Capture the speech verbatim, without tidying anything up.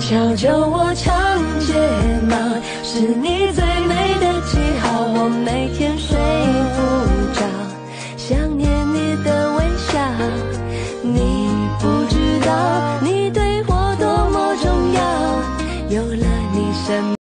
小酒窝长睫毛，是你最美